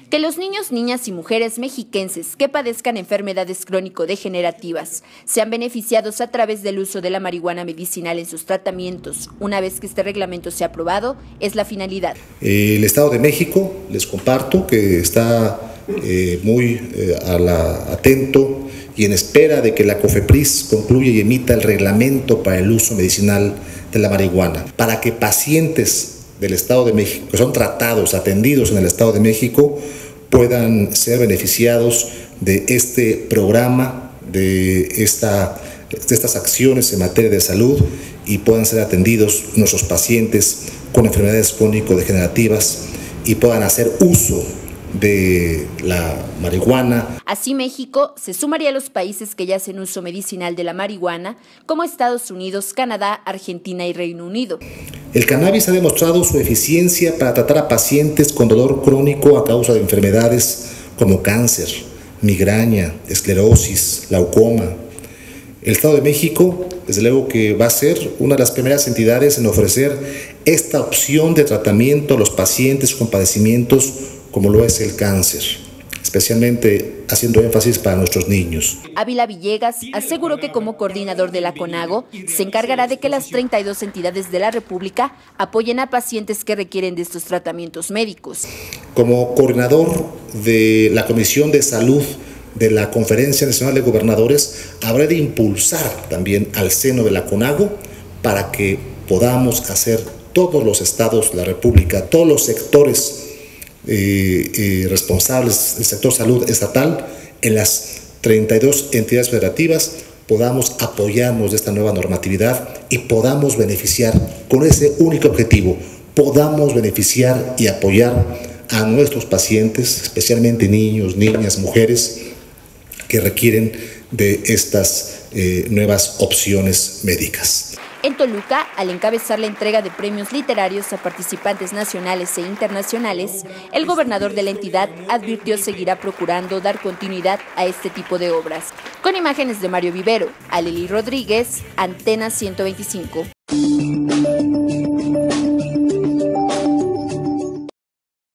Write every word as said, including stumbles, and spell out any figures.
Que los niños, niñas y mujeres mexiquenses que padezcan enfermedades crónico-degenerativas sean beneficiados a través del uso de la marihuana medicinal en sus tratamientos, una vez que este reglamento sea aprobado, es la finalidad. El Estado de México, les comparto, que está eh, muy eh, a la, atento y en espera de que la COFEPRIS concluya y emita el reglamento para el uso medicinal de la marihuana, para que pacientes del Estado de México, que son tratados, atendidos en el Estado de México, puedan ser beneficiados de este programa, de, esta, de estas acciones en materia de salud y puedan ser atendidos nuestros pacientes con enfermedades crónico-degenerativas y puedan hacer uso de la marihuana. Así, México se sumaría a los países que ya hacen uso medicinal de la marihuana, como Estados Unidos, Canadá, Argentina y Reino Unido. El cannabis ha demostrado su eficiencia para tratar a pacientes con dolor crónico a causa de enfermedades como cáncer, migraña, esclerosis, glaucoma. El Estado de México, desde luego que va a ser una de las primeras entidades en ofrecer esta opción de tratamiento a los pacientes con padecimientos como lo es el cáncer, especialmente haciendo énfasis para nuestros niños. Ávila Villegas aseguró que como coordinador de la CONAGO se encargará de que las treinta y dos entidades de la República apoyen a pacientes que requieren de estos tratamientos médicos. Como coordinador de la Comisión de Salud de la Conferencia Nacional de Gobernadores, habrá de impulsar también al seno de la CONAGO para que podamos hacer todos los estados de la República, todos los sectores Eh, eh, responsables del sector salud estatal, en las treinta y dos entidades federativas, podamos apoyarnos de esta nueva normatividad y podamos beneficiar con ese único objetivo, podamos beneficiar y apoyar a nuestros pacientes, especialmente niños, niñas, mujeres, que requieren de estas eh, nuevas opciones médicas. En Toluca, al encabezar la entrega de premios literarios a participantes nacionales e internacionales, el gobernador de la entidad advirtió seguirá procurando dar continuidad a este tipo de obras. Con imágenes de Mario Vivero, Aleli Rodríguez, Antena ciento veinticinco.